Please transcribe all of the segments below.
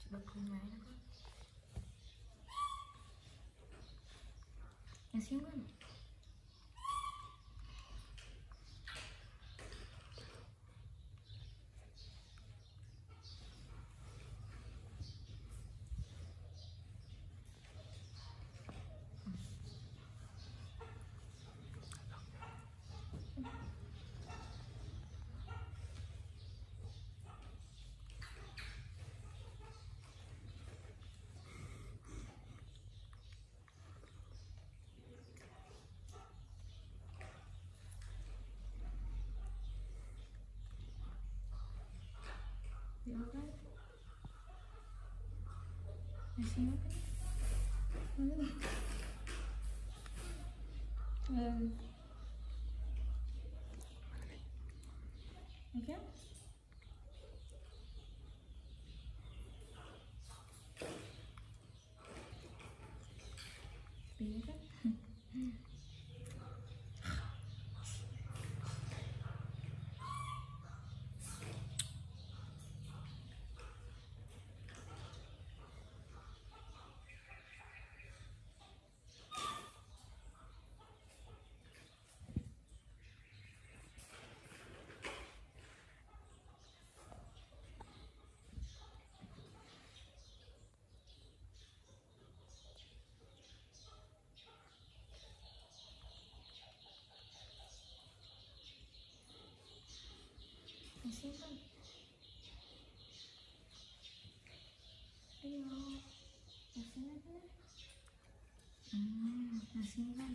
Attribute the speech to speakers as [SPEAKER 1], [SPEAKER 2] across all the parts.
[SPEAKER 1] bật lên máy nó con. Nhà xíu con. Đi đâu đấy? Nhà xíu con. Okay. Biết á. Nhà xíu con. Đi đâu? Nhà xíu con. Nhà xíu con.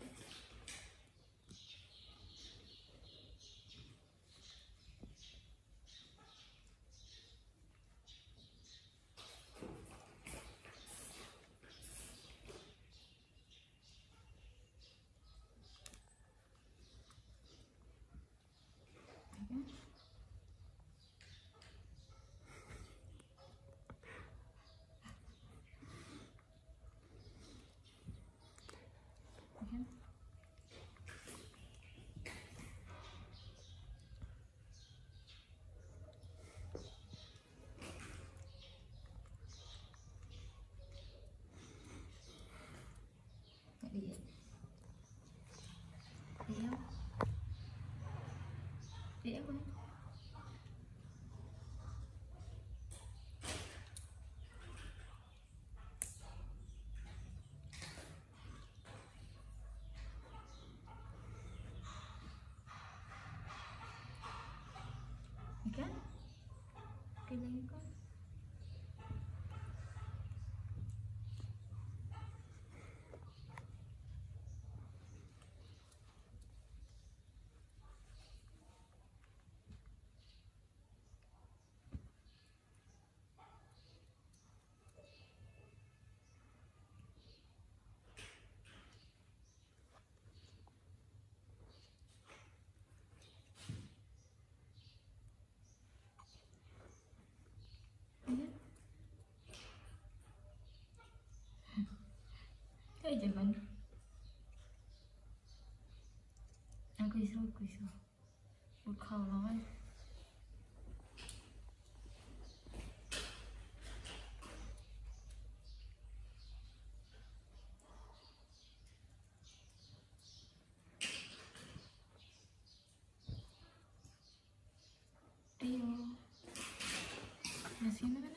[SPEAKER 1] Đi đi không? Đi không? Đi kan? Đi lên con. Thế chứ mình ăn quỳ xuống bụt khẩu nói đi vô nhà xíu nữa đấy.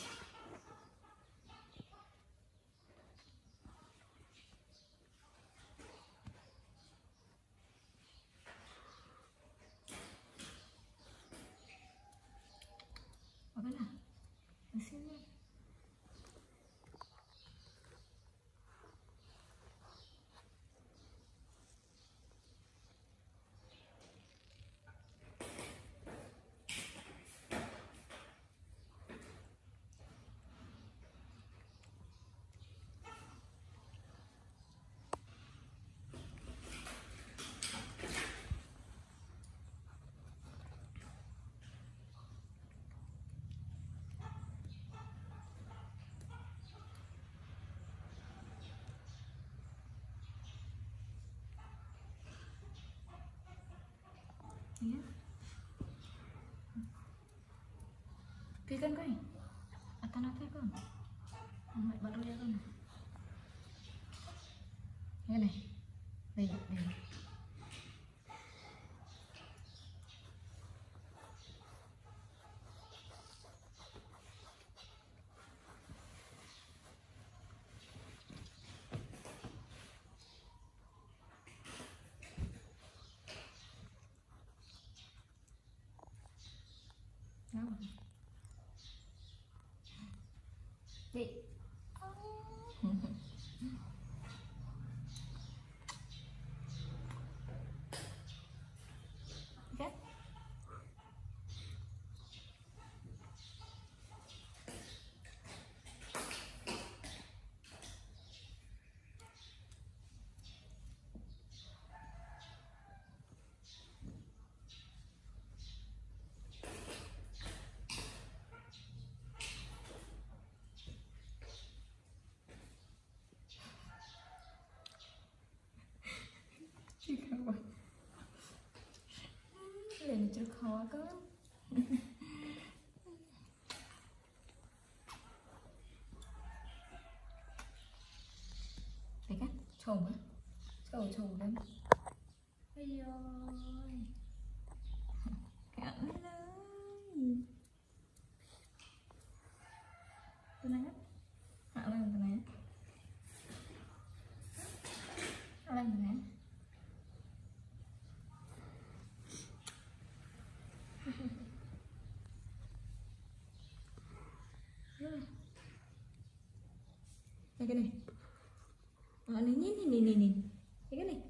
[SPEAKER 1] Ở bên nào? Nhà xíu nữa. Cái con coi. Tanah teh kan? Amat baru ya kan? Ya nih, baik. Kenapa? Baik. Oke. Kenapa? Ini ceruk hawa kan? Thấy kan? Chồng á? Chồng lên. Ây ơi. Cắn lên. Tenang kan? Hạ lên tenang. Hạ lên tenang. Cái này. Nih. Cái này.